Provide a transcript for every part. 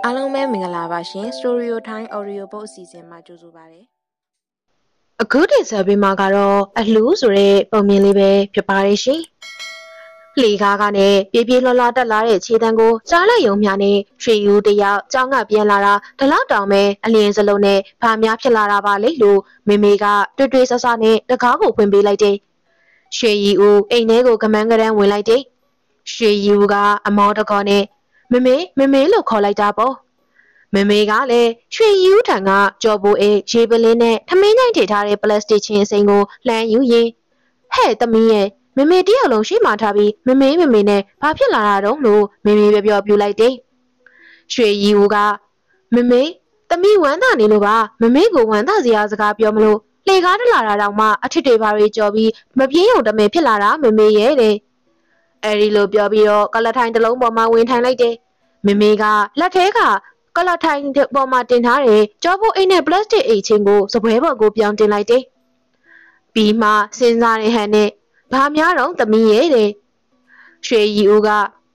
အားလုံးပဲမင်္ဂလာပါရှင် Story Time Audio Book အစီအစဉ်မှာကြိုဆိုပါရစေ။အခုတင်ဆက်ပေးမှာကတော့အလှူဆိုတဲ့ပုံမြင်လေးပဲဖြစ်ပါတယ်ရှင်။လှေကားကနေပြေးပြေးလွှားလွှားတက်လာတဲ့ခြေတန်းကိုကြားလိုက်ရုံမျှနဲ့ရွှေယူတယောက်ကြောင်းကပြန်လာတာဒီလောက်တောင်ပဲအလင်းစလုံးနဲ့ဘာများဖြစ်လာတာပါလေလို့မေမေကတွေ့တွေ့ဆဆနဲ့တကားကိုဖွင့်ပေးလိုက်တယ်။ရွှေရီဦးအိမ်ထဲကိုကမန်းကရန်ဝင်လိုက်တယ်။ရွှေရီဦးကအမောတကောနဲ့မမေလို့ခေါ်လိုက်တာပေါ့မမေကလည်းရွှေယူထံကကြော်ပိုးအေးရေပလင်းနဲ့ထမင်းညိုင်ထည့်ထားတဲ့ပလတ်စတစ်ချင်းစိန်ကိုလှမ်းယူရင်ဟဲ့သမီးရဲ့မမေတယောက်လုံးရှိမှထားပြီးမမေနဲ့ဘာဖြစ်လာတာတော့လို့မမေပြောပြလိုက်တယ်ရွှေယူကမမေသမီးဝမ်းသာနေလို့ပါမမေကိုဝမ်းသာစရာစကားပြောမလို့လှေကားတလာတာတော့မှအထစ်တွေပါတွေကြော်ပြီးမပြေးုံတမဲဖြစ်လာတာမမေရဲ့တဲ့အဲဒီလိုပြောပြီးတော့ကလထိုင်တစ်လုံးပေါ်မှာဝင်ထိုင်လိုက်တယ်မမေကလက်ထဲကကလထိုင်ပေါ်မှာတင်ထားတဲ့ကြောပိုးအိတ်နဲ့ပလတ်စတစ်အိတ်ချင်းကိုစပွဲပေါ်ကိုပြောင်းတင်လိုက်တယ်။ပြီးမှစဉ်းစားတဲ့ဟန်နဲ့ဘာများတော့သမီးရဲ့တဲ့ရွှေရီဦးက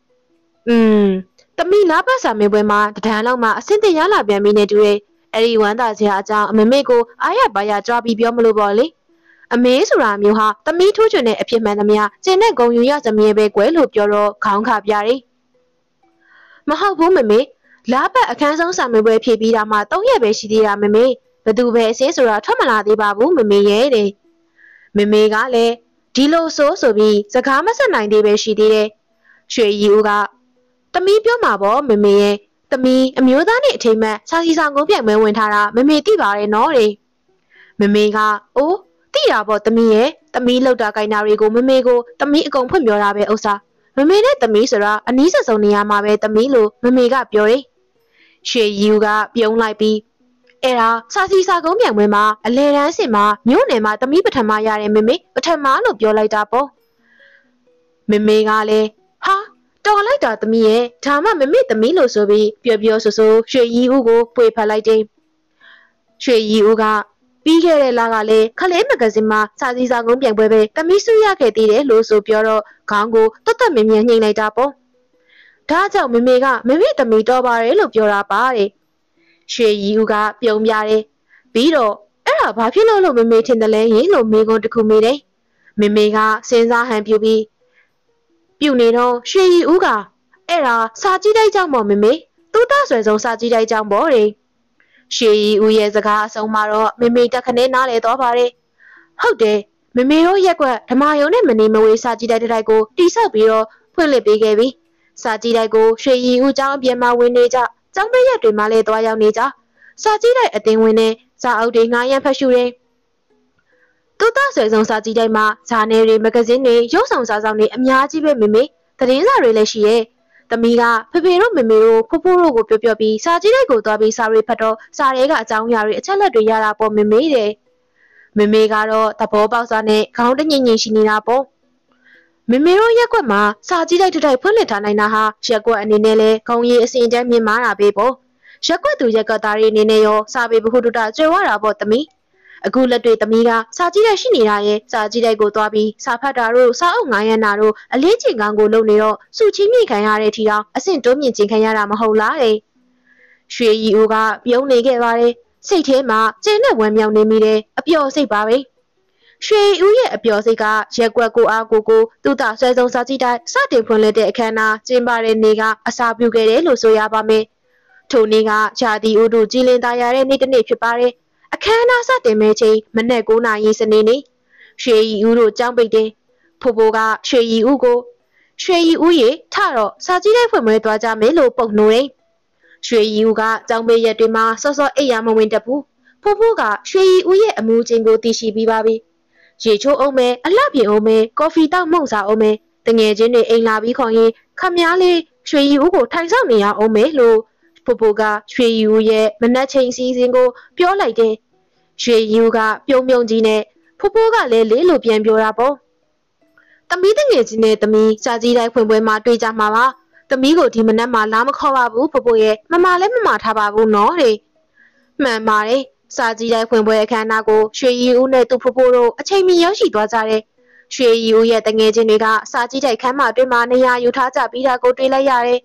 သမီးလားပတ်စာမေးပွဲမှာတဒန်းလောက်မှအဆင့်တင်ရလာပြန်ပြီနဲ့တူရဲ့အဲ့ဒီဝမ်းသာစရာအကြောင်းအမေကိုအားရပါရကြွားပြီးပြောမလို့ပေါ့လေအမေဆိုတာမျိုးဟာသမီးထိုးချွန်တဲ့အဖြစ်မှန်သမျှကျင်တဲ့ဂုံယူရစမြဲပဲကွယ်လို့ပြောတော့ခေါင်းခါပြတယ်။မဟုတ်ဘူးမမေလာပတ်အခန်းဆုံးစာမေးပွဲဖြေပြီးတာမှ3ရက်ပဲရှိသေးတာမမေဘသူပဲအစင်းဆိုတာထွက်မလာသေးပါဘူးမမေရဲ့တဲ့မမေကလည်းဒီလိုဆိုပြီးစကားမဆက်နိုင်သေးပဲရှိသေးတယ်ရွှေရီဦးကသမီးပြောမှာပေါ့မမေရဲ့သမီးအမျိုးသားနဲ့အထိမ်းမှတ်စာစီဆောင်ကိုပြိုင်ပွဲဝင်ထားတာမမေသိပါတယ်နော်တဲ့မမေကအိုးသိတာပေါ့သမီးရဲ့သမီးလောက်တာကိုင်နာတွေကိုမမေကိုသမီးအကုန်ဖွင့်ပြောတာပဲဥစ္စာမမေနဲ့သမီးဆိုတာအနီးဆက်ဆုံးနေရာမှာပဲသမီးလို့မမေကပြောတယ်ရွှေယူကပြုံးလိုက်ပြီးအဲ့ဒါစာစီစာကုန်းပြန်ပွဲမှာအလဲတန်းစင်မှာမြို့နယ်မှာသမီးပထမရတဲ့မေပထမလို့ပြောလိုက်တာပေါ့မေကလည်းဟာတော်လိုက်တာသမီးရဲ့ဒါမှမေသမီးလို့ဆိုပြီးပြောဆိုရွှေရီဦးကိုပွေဖက်လိုက်တယ်ရွှေရီဦးကပြီးခဲ့တဲ့လကလည်းခလေးမဂဇင်းမှာစာစီစာကုန်းပြန်ပွဲပဲသမီးစုရခဲ့သေးတယ်လို့ဆိုပြောတော့ခေါင်းကိုတက်မြင်ညှိလိုက်တာပေါ့ဒါကြောင့်မေကမေသမီးတော်ပါတယ်လို့ပြောတာပါတဲ့ရွှေရီဦးကပြုံးပြတယ်ပြီးတော့အဲ့ဒါဘာဖြစ်လို့မေထင်တယ်လဲရင်လို့မေကွန်းတစ်ခုမေးတယ်မေကစဉ်းစားဟန်ပြုပြီးပြုနေတော့ရွှေရီဦးကအဲ့ဒါစာကြည့်တိုက်ကြောင့်ပေါ့မေသူ့တဆွဲဆုံးစာကြည့်တိုက်ကြောင့်ပေါ့တဲ့ရွှေရီဦးရဲ့စကားအဆုံးမှာတော့မေတက်ခနဲနားလေသွားပါတယ်ဟုတ်တယ်မေတို့ရက်ကွက်ဓမာယုံနဲ့မနေမဝေးစာကြည့်တိုက်တိုက်ကိုတိဆောက်ပြီးတော့ဖွင့်လှစ်ပေးခဲ့ပြီစာကြည့်တိုက်ကိုရွှေရီဦးကျောင်းအပြင်မှာဝင်နေကြကျောင်းပိတ်ရက်တွေမှာလည်းသွားရောက်နေကြစာကြည့်တိုက်အသင်းဝင်နဲ့စာအုပ်တွေငှားရမ်းဖတ်ရှုတယ်သူ့သားဆွေဆုံးစာကြည့်တိုက်မှာဇာနယ်တွေမဂဇင်းတွေရုပ်ဆောင်စာဆောင်တွေအများကြီးပဲမေသတင်းစာတွေလည်းရှိရဲ့သမီးကဖေတို့မေတို့ဖိုးတို့ကိုပြောပြီးစာကြည့်တိုက်ကိုသွားပြီးစာတွေဖတ်တော့စာတွေကအကြောင်းအရာတွေအချက်လက်တွေရတာပေါ့မေတဲ့မေကတော့သဘောပေါက်စားနဲ့ခေါင်းတညင်ရှိနေတာပေါ့မေတို့ရက်ကွက်မှာစာကြည့်တိုက်တိုက်ဖွင့်လှစ်ထားနိုင်တာဟာရက်ကွက်အနေနဲ့လဲခေါင်းရည်အစဉ်တန်းမြင်မာတာပဲပေါ့ရက်ကွက်သူရက်ကွက်သားတွေအနေနဲ့ရောစာပေဘဟုတုတကျွေဝတာပေါ့သမီးအခုလက်တွေသမီးကစာကြည့်တိုက်ရှိနေတာရဲ့စာကြည့်တိုက်ကိုသွားပြီးစာဖတ်တာတို့စာအုပ်ငားရမ်းတာတို့အလေးချိန်ကောင်းကိုလုပ်နေတော့စုချင်းမိခံရတဲ့ထီတောင်အဆင့်တိုးမြင့်ခြင်းခံရတာမဟုတ်လားတဲ့ရွှေရီဦးကပြုံးနေခဲ့ပါတယ်စိတ်ထဲမှာကျင်းနဲ့ဝမ်းမြောက်နေမိတယ်အပျော်စိတ်ပါပဲရွှေဦးရဲ့အပျော်စိတ်ကရက်ကွက်ကိုအားကိုသူ့သားဆွဲဆုံးစာကြည့်တိုက်စတင်ဖွင့်လှစ်တဲ့အခမ်းအနားကျင်းပတဲ့နေ့ကအစာပြုခဲ့တယ်လို့ဆိုရပါမယ်ထိုနေ့ကဂျာတီဦးတို့ကြည်လင်သားရတဲ့နေ့တစ်နေ့ဖြစ်ပါတယ်အခမ်းအနားစတင်မဲ့ချိန်မနက်9:00နာရီစနေနေ့ရွှေရီဦးတို့ကြောင်းပိတ်တယ်ဖိုးကရွှေရီဦးကိုရွှေရီဦးရေထတော့စာကြည့်တိုက်ဖွင့်ပွဲသွားကြမယ်လို့ပုံနှိုးတယ်ရွှေရီဦးကကြောင်းပိတ်ရက်တွေမှာစောစောအိပ်ရမဝင်တတ်ဘူးဖိုးကရွှေရီဦးရဲ့အမူအကျင့်ကိုသိရှိပြီးပါပြီရေချိုးအောင်မဲအလှပြင်အောင်မဲကော်ဖီတောက်မှုန့်စားအောင်မဲတငယ်ချင်းတွေအိမ်လာပြီးခေါ်ရင်ခမည်းလေးရွှေရီဦးကိုထိုင်ဆောင်နေရအောင်မဲလို့ဖိုးကရွှေရီဦးရဲ့မနက်ချိန်စီစဉ်ကိုပြောလိုက်တယ်ရွှေရီဦးကပြုံးကြီးနဲ့ဖိုးကလည်းလေးလိုပြန်ပြောတာပေါ့သမီးတငယ်ချင်းနဲ့သမီးစာကြည့်တိုက်ဖွင့်ပွဲမှာတွေ့ကြမှာပါသမီးကိုဒီမနက်မှာလာမခေါ်ပါဘူးဖိုးရဲ့မမလည်းမမထားပါဘူးနော်တဲ့မှန်ပါတယ်စာကြည့်တိုက်ဖွင့်ပွဲအခမ်းအနားကိုရွှေရီဦးနဲ့သူ့ဖိုးတို့အချိန်မီရောက်ရှိသွားကြတယ်ရွှေရီဦးရဲ့တငယ်ချင်းတွေကစာကြည့်တိုက်ခန်းမအတွင်းမှာနေရာယူထားကြပြီးတာကိုတွေ့လိုက်ရတယ်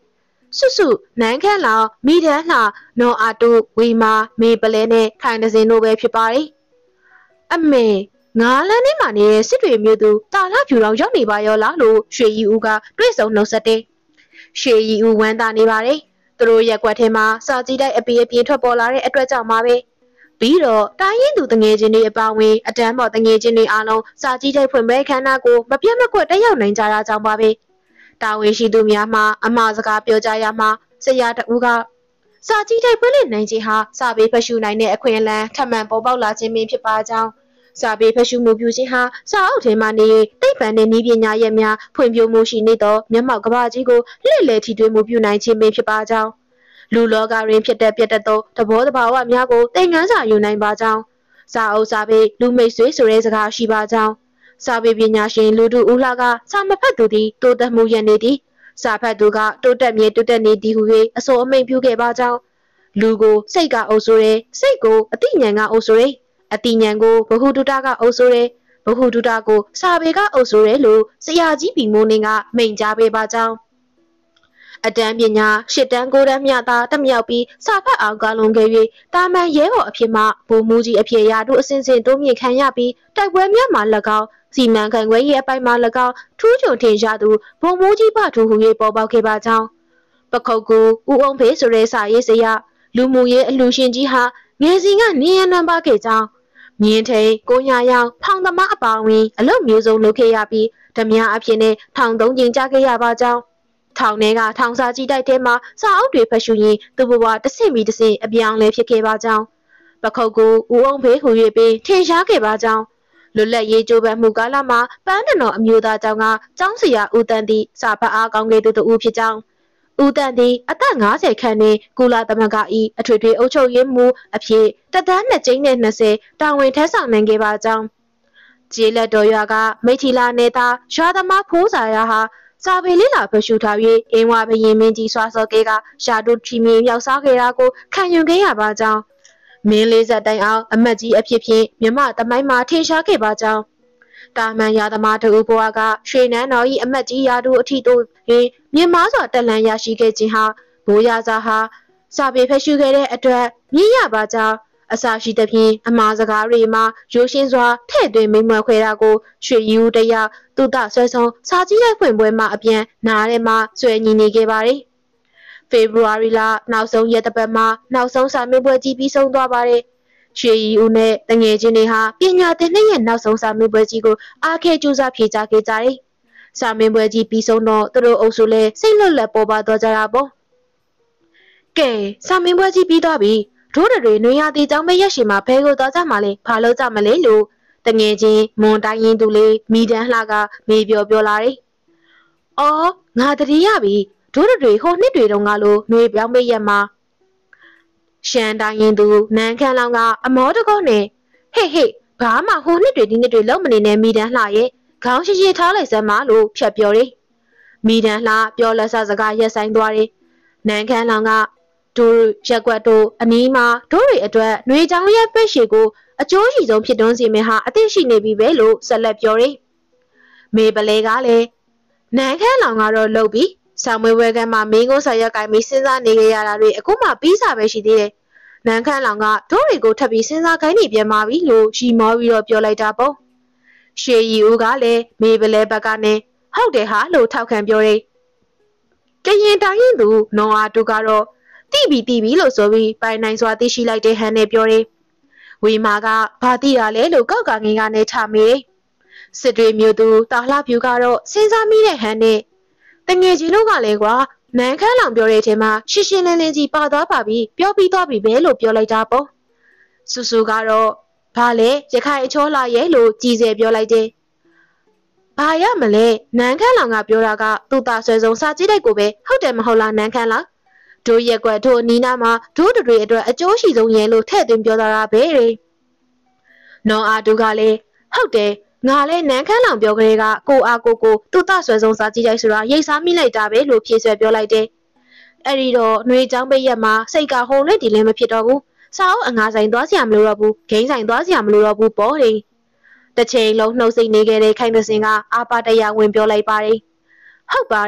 စွတ်စွနန်းခမ်းလောင်မိဒန်းလှနော်အာတုဝီမာမေပလဲနဲ့ခိုင်တစင်တို့ပဲဖြစ်ပါတယ်အမေငါးလန်းထဲမှာနေတဲ့စစ်တွေမျိုးသူတာလာဖြူတော်ရောက်နေပါရောလားလို့ရွှေရီဦးကတွေ့ဆုံနှုတ်ဆက်တယ်ရွှေရီဦးဝမ်းသာနေပါတယ်သူတို့ရက်ွက်ထဲမှာစာကြည့်တိုက်အပီအပြင်းထွက်ပေါ်လာတဲ့အတွက်ကြောင့်ပါပဲပြီးတော့တိုင်းရင်းသူတငယ်ချင်းတွေအပါအဝင်အတန်းပေါ်တငယ်ချင်းတွေအားလုံးစာကြည့်တိုက်ဖွင့်ပွဲခမ်းနားကိုမပြတ်မကွက်တက်ရောက်နိုင်ကြတာကြောင့်ပါပဲတာဝန်ရှိသူများမှအမှားစကားပြောကြရမှာဆရာတဦးကစာကြည့်တိုက်ဖွင့်လှစ်နိုင်ခြင်းဟာစာပေဖတ်ရှုနိုင်တဲ့အခွင့်အလမ်းထပ်မံပေါ်ပေါက်လာခြင်းပင်ဖြစ်ပါကြောင်းစာပေဖတ်ရှုမှုပြုခြင်းဟာစာအုပ်ထဲမှာနေသိပ္ပံနဲ့နည်းပညာရဲ့များဖွံ့ဖြိုးမှုရှိနေသောမျက်မှောက်ကမ္ဘာကြီးကိုလှည့်လည်ထိတွေ့မှုပြုနိုင်ခြင်းပင်ဖြစ်ပါကြောင်းလူလောကရင်းဖြစ်တဲ့ပြတ်သောသဘောတဘာဝများကိုသင်ခန်းစာယူနိုင်ပါကြောင်းစာအုပ်စာပေလူမိတ်ဆွေဆိုတဲ့စကားရှိပါကြောင်းစာပေပညာရှင်လူထုဦးလှကစာမဖတ်သူသည်တိုးတက်မှုရနေသည်စာဖတ်သူကတိုးတက်မြဲတိုးတက်နေသည်ဟု၍အဆိုအမိန့်ပြုခဲ့ပါကြောင်းလူကိုစိတ်ကအုပ်ဆိုးတယ်စိတ်ကိုအတိညာဏ်ကအုပ်ဆိုးတယ်အတိညာဏ်ကိုဘဟုတုတကအုပ်ဆိုးတယ်ဘဟုတုတကိုစာပေကအုပ်ဆိုးတယ်လို့ဆရာကြီးပီမိုးနေကမိန့်ကြားပေးပါကြောင်းအတန်းပညာ၈တန်း၉တန်းမြတာတက်မြောက်ပြီးစာဖတ်အောင်ကားလွန်ခဲ့၍တာမန်ရဲဘော်အဖြစ်မှဗိုလ်မှူးကြီးအဖြစ်ရာတို့အစဉ်စဉ်တိုးမြင့်ခံရပြီးတိုက်ပွဲများမှာ၎င်းစီမံခန့်ခွဲရေးအပိုင်းမှာ၎င်းထူးချွန်ထင်ရှားသူဗိုလ်မှူးကြီးဘထူဟူ၍ပေါ်ပေါက်ခဲ့ပါကြောင်းပခုတ်ကူဦးအောင်ဖေးဆိုတဲ့စာရေးဆရာလူမှုရေးအလှရှင်ကြီးဟာငယ်စဉ်ကနေရနံပါခဲ့ကြောင်းမြင်းထိန်ကိုညာရောင်ဖောင်သမားအပါဝင်အလုပ်မျိုးစုံလုပ်ခဲ့ရပြီးဓမြအဖြစ်နဲ့ထောင်၃ကြိမ်ကြာခဲ့ရပါကြောင်းထောင်ထဲကထောင်စာကြည့်တိုက်ထဲမှာစာအုပ်တွေဖတ်ရှုရင်းသူ့ဘဝတစ်ဆင့်ပြီးတစ်ဆင့်အပြောင်းလဲဖြစ်ခဲ့ပါကြောင်းပခုတ်ကူဦးအောင်ဖေးဟူ၍ပင်ထင်ရှားခဲ့ပါကြောင်းလွတ်လပ်ရေးကြိုးပမ်းမှုကာလမှာပန်းတနော်အမျိုးသားကျောင်းကကျောင်းဆရာဦးတန်းသည်စာဖတ်အားကောင်းခဲ့သူတဦးဖြစ်ကြောင်းဦးတန်းသည်အသက်50ခန့်နှင့်ကုလသမဂ္ဂ၏အထွေထွေအုပ်ချုပ်ရေးမှူးအဖြစ်တသန်း2ကျင်းနဲ့20တာဝန်ထမ်းဆောင်နိုင်ခဲ့ပါကြောင်းကျေးလက်တော်ရွာကမိထီလာနေသားရွာသမားဖိုးစာရဟာစာပေလေးလာဖရှုထား၍အင်းဝဘရင်မင်းကြီးစွာစော်ကဲကရှာတို့ချီမီမြောက်စားခဲ့တာကိုခံယူခဲ့ရပါကြောင်းမင်းလေးဆက်တိုင်အောင်အမတ်ကြီးအဖြစ်ဖြင့်မြမသမိုင်းမှာထင်ရှားခဲ့ပါကြောင်းတာမန်ရသမားတို့ဘဝကရွှေနန်းတော်၏အမတ်ကြီးရာတို့အထီတို့တွင်မြင့်မားစွာတက်လန်ရရှိခဲ့ခြင်းဟာဘိုးရစာဟာစာပေဖရှုခဲ့တဲ့အတွက်မြင့်ရပါကြောင်းအစာရှိသဖြင့်အမှားစကားတွေမှာရိုးရှင်းစွာထည့်သွင်းမိမ့်မွယ်ခွဲတာကိုရွှေယူတယောက်သူတဆွဲဆုံးစာကြည့်တဲ့ဖွင့်ပွဲမှာအပြန်နားထဲမှာဆွဲညီနေခဲ့ပါတယ်။ဖေဖော်ဝါရီလနောက်ဆုံးရက်တစ်ပတ်မှာနောက်ဆုံးစာမေးပွဲကြီးပြီးဆုံးသွားပါတယ်။ရွှေရီဦးနဲ့တငယ်ချင်းတွေဟာပညာသင်နှစ်ရဲ့နောက်ဆုံးစာမေးပွဲကြီးကိုအားခဲကြိုးစားဖြေကြားခဲ့ကြတယ်။စာမေးပွဲကြီးပြီးဆုံးတော့သူတို့အုပ်စုလည်းစိတ်လွတ်လပ်ပေါ်ပါသွားကြတာပေါ့။ကဲစာမေးပွဲကြီးပြီးသွားပြီ။တို့တွေနွေရာသီကျောင်းမရက်ရှိမှာဖဲကိုသွားကြမှာလေဘာလို့ကြမလဲလို့တငယ်ချင်းမွန်တိုင်းရင်သူလေးမိတန်းလှကမေးပြောလာတယ်။အော်ငါတတိယပြီတို့တွေဟိုနှစ်တွေတုန်းကလို့နှွေပြောင်းပေးရက်မှာရှန်တိုင်းရင်သူနန်းခမ်းလောင်ကအမောတကောနဲ့ဟေ့ဘာမှဟိုနှစ်တွေဒီနှစ်တွေလုံးမနေနဲ့မိတန်းလှရဲ့ခေါင်းရှိထားလိုက်စမ်းမလို့ဖြတ်ပြောတယ်။မိတန်းလှပြောလက်စစကားရက်ဆိုင်သွားတယ်။နန်းခမ်းလောင်ကတို့ရက်ွက်တို့အနီးမှာတို့တွေအတွက်နှွေချောင်းရဲ့ပက်ရှည်ကိုအကျိုးရှိဆုံးဖြစ်တွန်းစီမင်းဟာအသိရှိနေပြီပဲလို့ဆက်လက်ပြောတယ်။မေပလဲကလည်းနန်းခမ်းလောင်ကတော့လှုပ်ပြီးဆောင်းမွေးဝဲကမ်းမှာမင်းကိုဆက်ရက်ကင်ပြီးစဉ်းစားနေကြရတာတွေအခုမှပြီးစားပဲရှိသေးတယ်။နန်းခမ်းလောင်ကတို့တွေကိုထပ်ပြီးစဉ်းစားခိုင်းနေပြန်ပါပြီလို့ရှီမောပြီးတော့ပြောလိုက်တာပေါ့။ရှေရီဦးကလည်းမေပလဲဘက်ကနေဟုတ်တယ်ဟာလို့ထောက်ခံပြောတယ်။ကရင်တိုင်းရင်သူနော်အာတူကတော့တိပြီလို့ဆိုပြီးပိုင်နိုင်စွာသိရှိလိုက်တဲ့ဟန်နဲ့ပြောတယ်။ဝီမာကဘာတိရလဲလို့ကောက်ကငင်းကနေချမေးတယ်။စစ်တွေမျိုးသူတာလှဖြူကတော့စဉ်းစားမိတဲ့ဟန်နဲ့တငယ်ချင်းတို့ကလည်းကွာနန်းခမ်းလောင်ပြောတဲ့အချိန်မှာရှင်းရှင်းလင်းလင်းကြီးပါသွားပါပြီပြောပြီးသွားပြီပဲလို့ပြောလိုက်တာပေါ့။ဆူကတော့ဘာလဲရခိုင်အချောလာရဲ့လို့ကြည်စဲပြောလိုက်တယ်။ဘာရမလဲနန်းခမ်းလောင်ကပြောတာကသူ့သားဆွဲဆုံးစာကြည့်လိုက်ကိုပဲဟုတ်တယ်မဟုတ်လားနန်းခမ်းလောင်တို့ရက်ွက်တို့နီးနားမှာတို့တွေအတွက်အကျိုးရှိဆုံးရဲ့လို့ထည့်သွင်းပြောတာပဲ။နော်အာတူကလည်းဟုတ်တယ်ငါလည်းနန်းခမ်းလောင်ပြောကလေးကကိုအားကိုသူ့သားဆွဲဆုံးစာကြည့်လိုက်ဆိုတာရိတ်စားမိလိုက်တာပဲလို့ဖြေဆွဲပြောလိုက်တယ်။အဲ့ဒီတော့နှွေချောင်းပိတ်ရက်မှာစိတ်ကဟိုနဲ့ဒီလည်းမဖြစ်တော့ဘူး။စာအုပ်အငါဆိုင်သွားစရာမလိုတော့ဘူး။ဂိမ်းဆိုင်သွားစရာမလိုတော့ဘူးပေါ့လေ။တစ်ချိန်လုံးနှုတ်ဆိတ်နေခဲ့တဲ့ခိုင်တစင်ကအာပါတရဝင်ပြောလိုက်ပါတယ်။ဟုတ်ပါတယ်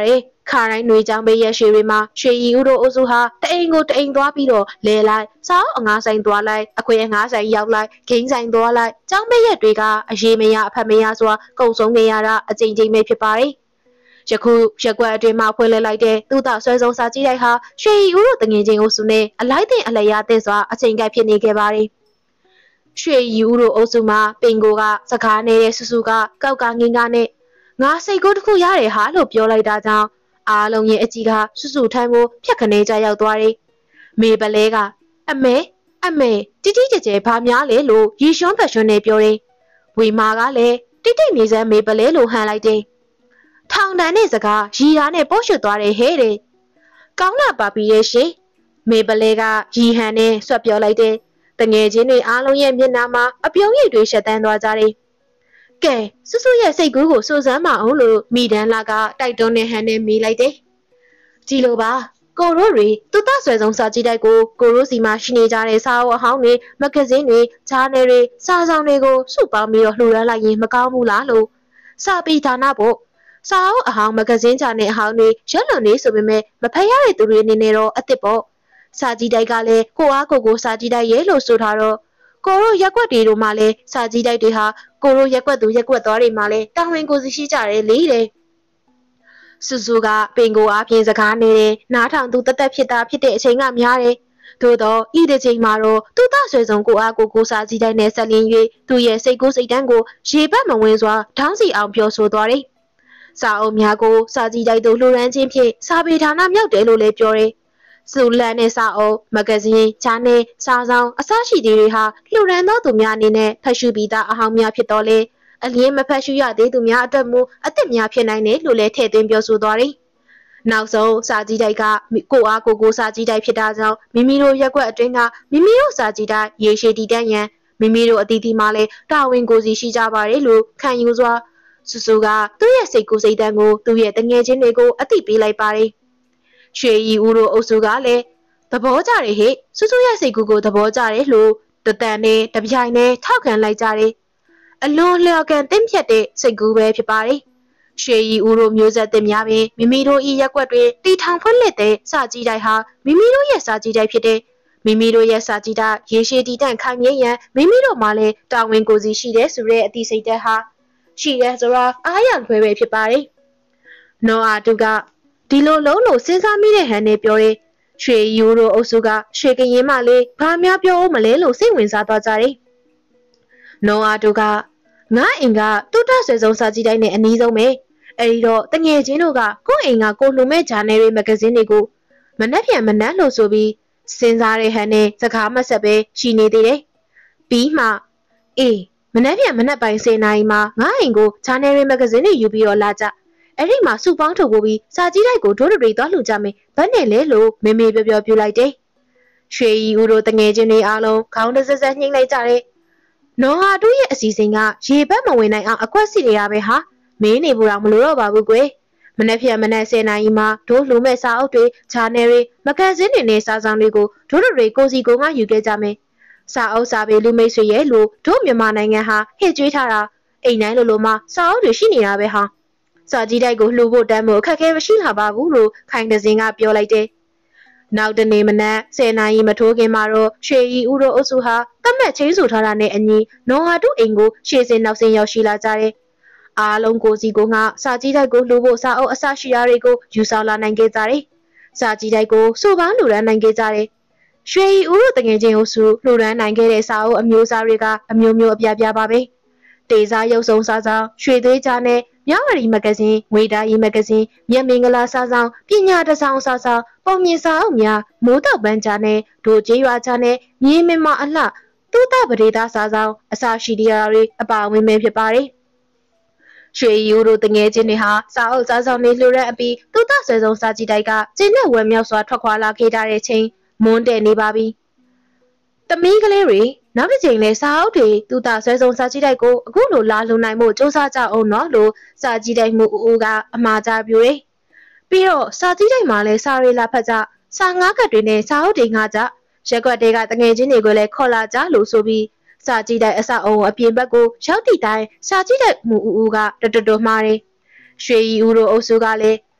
ခါတိုင်းຫນွေချောင်းပေးရရွှေတွေမှာရွှေရီဦးတို့အုပ်စုဟာတအိမ်ကိုတအိမ်သွားပြီးတော့လဲလိုက်စောင်းအငါးဆိုင်သွားလိုက်အခွေအငါးဆိုင်ရောက်လိုက်ဂိမ်းဆိုင်သွားလိုက်ချောင်းပေးရက်တွေကအရေးမရအဖက်မရစွာကုန်ဆုံးနေရတာအကြိမ်ကြိမ်ပဲဖြစ်ပါတယ်ယခုရက်ကွက်အတွင်းမှာဖွင့်လှစ်လိုက်တဲ့သူ့သားဆွဲဆုံးစာကြည့်တိုက်ဟာရွှေရီဦးတို့တငယ်ချင်းအုပ်စုနဲ့အလိုက်တဲ့အလျားတဲ့စွာအချိန်ကိုက်ဖြစ်နေခဲ့ပါတယ်ရွှေရီဦးတို့အုပ်စုမှာပင်ကိုကစကားနေတဲ့စုစုကကောက်ကငင်းကနဲ့ငါစိတ်ကိုတစ်ခုရတယ်ဟာလို့ပြောလိုက်တာကြောင့်အားလုံးရဲ့အကြီးကစုစုထမ်းကိုဖြတ်ခနဲကြရောက်သွားတယ်။မေပလဲကအမေတိတိကျကျဘာများလဲလို့ရီရွှန်းဖက်ရွှန်းနဲ့ပြောတယ်။ဝီမာကလည်းတိတိနေစမ်းမေပလဲလို့ဟန်လိုက်တယ်။ထောင်တန်းနဲ့စကားရီရာနဲ့ပို့ရွှတ်သွားတယ်ဟဲ့တဲ့။ကောင်းလာပါပြီရဲ့ရှင်။မေပလဲကရီဟန်နဲ့ဆွတ်ပြောလိုက်တယ်။တငယ်ချင်းတွေအားလုံးရဲ့မျက်နှာမှာအပြုံးရည်တွေရှက်တန်းသွားကြတယ်။ကဲစွစွရဲ့စိတ်ကူးကိုစိုးစမ်းမအောင်လို့မိဒန်းလာကတိုက်တွန်းနေဟန်နဲ့မေးလိုက်တယ်။ဒီလိုပါကိုရိုးတွေသူတဆွဲဆုံးစာကြည့်တိုက်ကိုရိုးစီမှာရှိနေကြတဲ့စာအုပ်အဟောင်းတွေမဂဇင်းတွေဂျာနယ်တွေစာဆောင်တွေကိုစုပေါင်းပြီးတော့လှူဒါန်းလိုက်ရင်မကောင်းဘူးလားလို့စာပေဌာနပေါ့စာအုပ်အဟောင်းမဂဇင်းဂျာနယ်အဟောင်းတွေရွက်လွန်နေဆိုပေမဲ့မဖတ်ရတဲ့သူတွေအနေနဲ့တော့အစ်စ်ပေါ့စာကြည့်တိုက်ကလည်းကိုအားကိုစာကြည့်တိုက်ရဲ့လို့ဆိုထားတော့ကိုရိုရက်ွက်တွေတို့မှလည်းစာကြည့်တိုက်တွေဟာကိုရိုရက်ွက်သူရက်ွက်သွားတွေမှလည်းတာဝန်ကိုစီရှိကြတယ်လေတဲ့စုစုကပင်ကိုအားဖြင့်စကားနေတဲ့နားထောင်သူတသက်ဖြစ်တာဖြစ်တဲ့အချိန်ကများတယ်သို့တော့ဤတစ်ချိန်မှာတော့သူ့သားဆွေဆုံးကိုအားကိုစာကြည့်တိုက်နဲ့ဆက်လင်း၍သူ့ရဲ့စိတ်ကိုစိတ်တန်းကိုရေပတ်မဝင်စွာထောင်းစီအောင်ပြောဆိုသွားတယ်စာအုပ်များကိုစာကြည့်တိုက်သို့လှူဒန်းခြင်းဖြင့်စာပေဌာနမြောက်တယ်လို့လည်းပြောတယ်စုလန်နဲ့စာအုပ်မဂဇင်းဂျာနယ်စာဆောင်အစရှိသည်တွေဟာလှူဒန်းသောသူများအနေနဲ့ဖတ်ရှုပြီးသားအဟောင်းများဖြစ်တော်လေအလင်းမဖတ်ရှုရသေးသူများအတွက်မူအသက်များဖြစ်နိုင်တယ်လို့လည်းထည့်သွင်းပြောဆိုသွားတယ်။နောက်ဆုံးစာကြည့်တိုက်ကကိုအားကိုစာကြည့်တိုက်ဖြစ်တာကြောင့်မိမိတို့ရက်ွက်အတွင်းကမိမိတို့စာကြည့်တိုက်ရေရှည်တည်တံ့ရန်မိမိတို့အသီးသီးမှလည်းတာဝန်ကိုစီရှိကြပါတယ်လို့ခံယူစွာစုစုကသူ့ရဲ့စိတ်ကူးစိတ်တန်းကိုသူ့ရဲ့တငယ်ချင်းတွေကိုအသိပေးလိုက်ပါတယ်။ရွှေရီဦးတို့အုပ်စုကလည်းသဘောကျတယ်ဟဲ့စုစုရဲ့စိတ်ကူးကိုသဘောကျတယ်လို့တတန်နဲ့တပြိုင်နဲ့ထောက်ခံလိုက်ကြတယ်။အလွန်လျော်ကန်တင့်ဖြတ်တဲ့စိတ်ကူးပဲဖြစ်ပါတယ်။ရွှေရီဦးတို့မျိုးဆက်သစ်များပင်မိမိတို့ဤရက်ွက်တွေတီထောင်ဖွင့်လှစ်တဲ့စာကြည့်တိုက်ဟာမိမိတို့ရဲ့စာကြည့်တိုက်ဖြစ်တဲ့မိမိတို့ရဲ့စာကြည့်တိုက်ရေရှည်တည်တံ့ခိုင်မြဲရန်မိမိတို့မှလည်းတာဝန်ကိုစီရှိတဲ့ဆိုတဲ့အသိစိတ်ဓာတ်ဟာရှိရဲဆိုတာအားရခွဲပဲဖြစ်ပါတယ်။နော်အာတုကဒီလိုလုံးလို့စဉ်းစားမိတဲ့ဟန်နဲ့ပြောတဲ့ရွှေယူတို့အုပ်စုကရွှေကရင်မလေးဘာများပြောဦးမလဲလို့စိတ်ဝင်စားသွားကြတယ်။နော်အာတုကငါအိမ်ကတူတဆွေဆုံးစာကြည့်တိုင်းနဲ့အနီးဆုံးပဲအဲဒီတော့တငယ်ချင်းတို့ကကိုယ့်အိမ်ကကိုလှူမဲ့ဂျာနယ်တွေမဂဇင်းတွေကိုမနှက်ပြန်မနှက်လို့ဆိုပြီးစဉ်းစားတဲ့ဟန်နဲ့စကားမဆက်ပဲရှိနေသေးတယ်။ပြီးမှအေးမနှက်ပြန်မနှက်ပိုင်း10နာရီမှာငါအိမ်ကိုဂျာနယ်တွေမဂဇင်းတွေယူပြီးတော့လာကြအဲ့ဒီမှာစုပေါင်းထုတ်ပို့ပြီးစာကြည့်တိုက်ကိုဒိုးတွေသွားလှူကြမယ်ဘယ်နဲ့လဲလို့မေမေပြောပြလိုက်တယ်။ရွှေရီဦးတို့တငယ်ချင်းတွေအားလုံးခေါင်းတဆက်ဆက်ညှိလိုက်ကြတယ်။နော်ဟာတို့ရဲ့အစီအစဉ်ကရေဘက်မဝင်နိုင်အောင်အကွက်စီနေရပဲဟာမင်းနေဘူးတော့မလို့တော့ပါဘူးကွယ်။မနေ့ဖြန်မနေ့10နာရီမှာဒိုးလှူမဲ့စာအုပ်တွေဂျာနယ်တွေမဂဇင်းတွေနဲ့စာဆောင်တွေကိုဒိုးတွေကိုစီကိုငါယူခဲ့ကြမယ်။စာအုပ်စာပေလူမိတ်ဆွေရဲ့လို့တို့မြန်မာနိုင်ငံဟာဟစ်ကြွေးထားတာအိမ်တိုင်းလိုမှစာအုပ်တွေရှိနေတာပဲဟာ။စာကြည့်တိုက်ကိုလှူဖို့တမ်းဖို့အခက်အခဲမရှိလာပါဘူးလို့ခိုင်တစင်ကပြောလိုက်တယ်။နောက်တနေ့မနက်10နာရီမထိုးခင်မှာတော့ရွှေရီဦးတို့အုပ်စုဟာတတ်မှတ်ချင်းဆိုထားတာနဲ့အညီနော်ဟာတုအိမ်ကိုရှေ့စင်နောက်စင်ရောက်ရှိလာကြတယ်။အားလုံးကိုစီကိုငါစာကြည့်တိုက်ကိုလှူဖို့စာအုပ်အစရှိရာတွေကိုယူဆောင်လာနိုင်ခဲ့ကြတယ်။စာကြည့်တိုက်ကိုစုပေါင်းလှူဒန်းနိုင်ခဲ့ကြတယ်။ရွှေရီဦးတို့တငယ်ချင်းအုပ်စုလှူဒန်းနိုင်ခဲ့တဲ့စာအုပ်အမျိုးအစားတွေကအမျိုးမျိုးအပြားပြားပါပဲ။တေစာရုပ်ဆောင်စာဆောင်ရွှေသွေးကြားနဲ့မြဝတီမဂဇင်းငွေသားရီမဂဇင်းမြတ်မင်္ဂလာစာဆောင်ပညာတဆောင်စာဆောင်ပုံမြင်စာအုပ်များမိုးတောက်ပန်းချာနဲ့ဒိုကျေးရွာချာနဲ့မြေမင်မအလှသုတပဒေသားစာဆောင်အစရှိတရားတွေအပါအဝင်ပဲဖြစ်ပါတယ်။ရွှေယူတို့တငယ်ချင်းတွေဟာစာအုပ်စာဆောင်တွေလှူဒန်းအပြီးသုတဆွေဆုံးစာကြည့်တိုက်ကကျင်းနဲ့ဝယ်မြောက်စွာထွက်ခွာလာခဲ့ကြတဲ့ချိန်မွန်းတဲ့နေပါပြီ။တမီးကလေးတွေနောက်တစ်ချိန်လဲစာအုပ်တွေသူ့သားဆွဲဆုံးစာကြည့်တိုက်ကိုအခုလိုလာလှူနိုင်မှုစူးစမ်းကြအောင်နော်လို့စာကြည့်တိုက်မှုဦးကအမှားကြပြိုတယ်။ပြီးတော့စာကြည့်တိုက်မှာလဲစာရီလာဖတ်ကြစာငါးကတ်တွေနဲ့စာအုပ်တွေငါကြရက်ွက်တွေကတငယ်ချင်းတွေကိုလည်းခေါ်လာကြလို့ဆိုပြီးစာကြည့်တိုက်အစအုံအပြင်ဘက်ကိုရောက်တည်တိုင်းစာကြည့်တိုက်မှုဦးကတော်မှားတယ်။ရွှေရီဦးတို့အုပ်စုကလည်း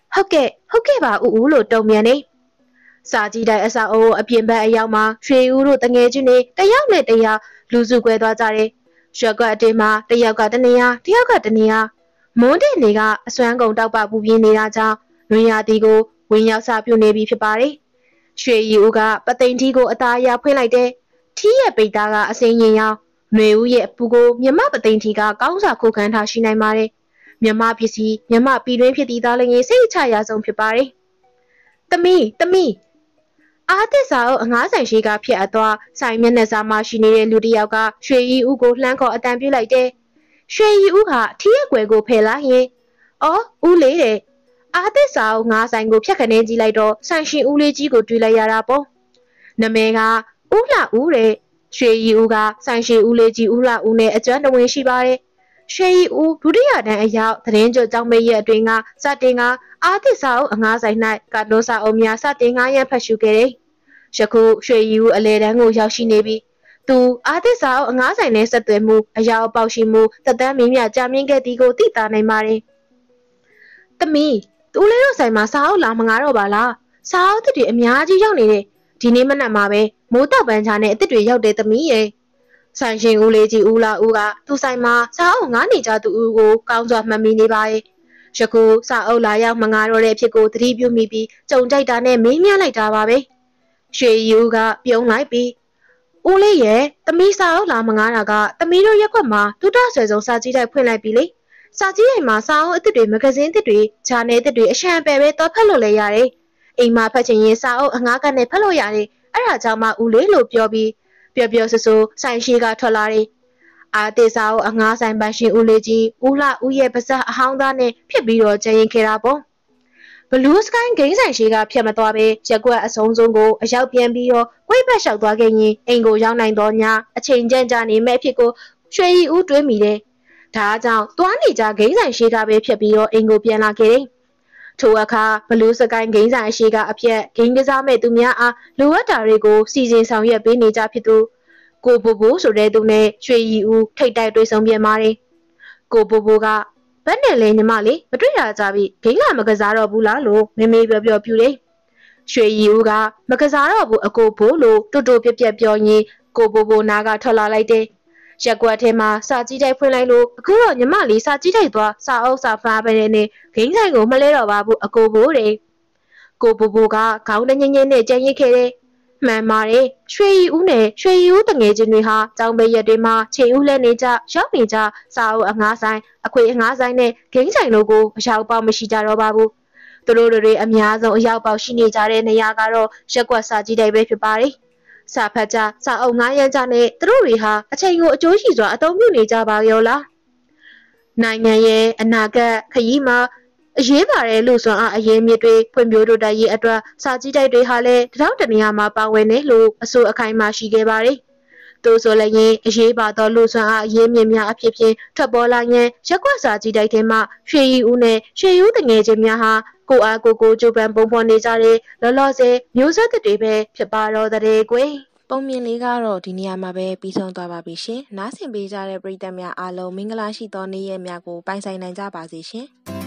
ဟုတ်ကဲ့ပါဦးလို့တုံ့ပြန်နေစာကြည့်တိုင်းအစာအိုးအပြင်ဘက်အရောက်မှာရွှေဦးတို့တငယ်ချင်းတွေတယောက်နဲ့တယောက်လူစုကွဲသွားကြတယ်ရွှေကွက်အတင်းမှာတယောက်ကတနေရာတယောက်ကတနေရာမွန်းတဲ့နေကအစွမ်းကုန်တောက်ပပူပြင်းနေတာကြောင့်လွင်ရသည်ကိုဝင်ရောက်စာပြုနေပြီဖြစ်ပါတယ်ရွှေရီဦးကပသိမ်ထီးကိုအသားအရာဖွင့်လိုက်တယ်ထီးရဲ့ပိတ်သားကအစိမ်းရင်ရောင်ຫນွေဦးရဲ့အပူကိုမြမပသိမ်ထီးကကောင်းစွာခုခံထားရှိနိုင်ပါတယ်မြမပစ္စည်းမြမပြည်တွင်းဖြစ်သည့်သားလည်းစိတ်ချရဆုံးဖြစ်ပါတယ်သမီးအာသစ္စာအုပ်အငားဆိုင်ရှိကဖြစ်အပ်သွားဆိုင်မျက်နှာစာမှာရှိနေတဲ့လူတစ်ယောက်ကရွှေရီဦးကိုလှမ်းခေါ်အတန်ပြုလိုက်တယ်ရွှေရီဦးကထီးရဲ့ကွယ်ကိုဖယ်လိုက်ရင်အော်ဦးလေးတဲ့အာသစ္စာအုပ်ငားဆိုင်ကိုဖြတ်ခနဲကြည့်လိုက်တော့ဆိုင်ရှင်ဦးလေးကြီးကိုတွေ့လိုက်ရတာပေါ့နမဲကဦးလှဦးတဲ့ရွှေရီဦးကဆိုင်ရှင်ဦးလေးကြီးဦးလှဦးနဲ့အကျွမ်းတဝင်းရှိပါတယ်ရွှေရီဦးဒုတိယတန်းအရောက်သတင်းကြိုကြောင်းမေးရဲ့အတွင်းကစတင်ကအာသစ္စာအုပ်အငားဆိုင်၌ကတ်တိုးစာအုပ်များစတင်ငားရမ်းဖတ်ရှုခဲ့တယ်ယခုရွှေရီဦးအလဲတန်းကိုရောက်ရှိနေပြီသူအာသစ္စာအုပ်အငားဆိုင်နဲ့ဆက်သွယ်မှုအရာအပေါက်ရှိမှုသက်တမ်းမင်းမြကြာမြင့်ခဲ့သည်ကိုသိသာနိုင်ပါတယ်သမီးသူလေးတို့ဆိုင်မှာစာအုပ်လာမငားတော့ပါလားစာအုပ်တွေအများကြီးရောက်နေတယ်ဒီနေ့မနက်မှာပဲမိုးတောက်ပန်းချာနဲ့အစ်စ်တွေရောက်တယ်သမီးရဲ့ဆိုင်ရှင်ဦးလေးကြီးဦးလာဦးကသူ့ဆိုင်မှာစာအုပ်ငားနေကြသူဦးကိုကောင်းစွာမှတ်မိနေပါရဲ့ယခုစာအုပ်လာရောက်မငားတော့တဲ့အဖြစ်ကိုသတိပြုမိပြီးကြုံကြိုက်တာနဲ့မေးမြန်းလိုက်တာပါပဲရွှေရီဦးကပြုံးလိုက်ပြီးဦးလေးရဲ့သမီးစာအုပ်လာမငားတာကသမီးတို့ရက်ခွက်မှာဒုတဆွေဆုံးစာကြည့်တိုက်ဖွင့်လိုက်ပြီလေစာကြည့်တိုင်းမှာစာအုပ်အစ်စ်တွေမဂဇင်းအစ်စ်တွေဂျာနယ်အစ်စ်တွေအရှံပယ်ပဲတော့ဖတ်လို့လည်းရတယ်အိမ်မှာဖတ်ချင်ရင်စာအုပ်အငားကတ်နဲ့ဖတ်လို့ရတယ်အဲ့ဒါကြောင့်မှဦးလေးလို့ပြောပြီးပျော်ဆူဆိုင်ရှိကထွက်လာတယ်အာတေစာအုပ်အငားဆိုင်ပိုင်ရှင်ဦးလေးကြီးဦးလှဦးရဲ့ပါဇက်အဟောင်းသားနဲ့ဖြစ်ပြီးတော့ကျရင်ခဲ့တာပေါ့ဘလူးစကိုင်းဂိမ်းဆိုင်ရှိကဖြတ်မသွားပဲရက်ကွက်အဆုံးကိုအရောက်ပြန်ပြီးတော့ဝိတ်ဘက်လျှောက်သွားခဲ့ရင်အိမ်ကိုရောက်နိုင်တော့ညအချိန်ကြန့်ကြာနေမဲ့အဖြစ်ကိုရွှေရီဦးတွေးမိတယ်။ဒါကြောင့်သွားနေကြဂိမ်းဆိုင်ရှိကပဲဖြတ်ပြီးတော့အိမ်ကိုပြန်လာခဲ့တယ်။ထိုအခါဘလူးစကိုင်းဂိမ်းဆိုင်ရှိကအပြက်ဂိမ်းကစားမဲ့သူများအားလိုအပ်တာတွေကိုစီစဉ်ဆောင်ရွက်ပေးနေကြဖြစ်သူကိုဘိုဘိုဆိုတဲ့သူနဲ့ရွှေရီဦးထိတ်တိုက်တွေ့ဆုံပြန်ပါတယ်။ကိုဘိုဘိုကဘယ်နဲ့လဲညီမလေးမတွေ့ရကြပြီဂိမ်းလာမကစားတော့ဘူးလားလို့မေမေပြောပြူတယ်ရွှေရီဦးကမကစားတော့ဘူးအကိုဘိုးလို့တူတူပြက်ပြောရင်ကိုဘိုဘိုနာကထွက်လာလိုက်တယ်ရက်ကွက်ထဲမှာစာကြည့်တိုက်ဖွင့်လိုက်လို့အခုတော့ညီမလေးစာကြည့်တိုက်သွားစာအုပ်စာဖားပဲနဲ့ဂိမ်းဆိုင်ကိုမလဲတော့ပါဘူးအကိုဘိုးတဲ့ကိုဘိုဘိုကခေါင်းတငင်းငင်းနဲ့ကြံရစ်ခဲ့တယ်မှန်ပါတယ်ရွှေရီဦးနဲ့ရွှေရီဦးတငယ်ချင်းတွေဟာကျောင်းပိတ်ရက်တွေမှာခြေဦးလဲနေကြရောက်နေကြစာအုပ်အငားဆိုင်အခွေအငားဆိုင်နဲ့ဂိမ်းဆိုင်တို့ကိုအရောက်ပေါက်မရှိကြတော့ပါဘူးသူတို့တွေအများဆုံးအရောက်ပေါက်ရှိနေကြတဲ့နေရာကတော့ရက်ကွက်စာကြည့်တိုက်ပဲဖြစ်ပါတယ်စာဖတ်ကြစာအုပ်ငားရမ်းကြနဲ့သူတို့တွေဟာအချိန်ကိုအကျိုးရှိစွာအသုံးပြုနေကြပါရောလားနိုင်ငံရဲ့အနာဂတ်ခရီးမှာအရေးပါတဲ့လူစွမ်းအားအရေးမြစ်တွေဖွံ့ဖြိုးတိုးတက်ရေးအတွက်စာကြည့်တိုက်တွေဟာလည်းတထောက်တနေရာမှာပါဝင်နေလို့အဆိုအခိုင်အမာရှိခဲ့ပါတယ်။သို့ဆိုလည်းအရေးပါသောလူစွမ်းအားအရေးမြစ်များအဖြစ်ဖြင့်ထွက်ပေါ်လာရင်ရက်ကွက်စာကြည့်တိုက်ထဲမှာရွှေရီဦးနဲ့ရွှေဦးတငယ်ချင်းများဟာကိုအားကိုကြိုးပမ်းပုံဖော်နေကြတဲ့လောလောဆယ်မျိုးဆက်တွေပဲဖြစ်ပါတော့တဲ့ကွယ်။ပုံမြင်လေးကတော့ဒီနေရာမှာပဲပြီးဆုံးသွားပါပြီရှင်။နားဆင်ပေးကြတဲ့ပရိသတ်များအားလုံးမင်္ဂလာရှိသောနေ့ရက်များကိုပိုင်ဆိုင်နိုင်ကြပါစေရှင်။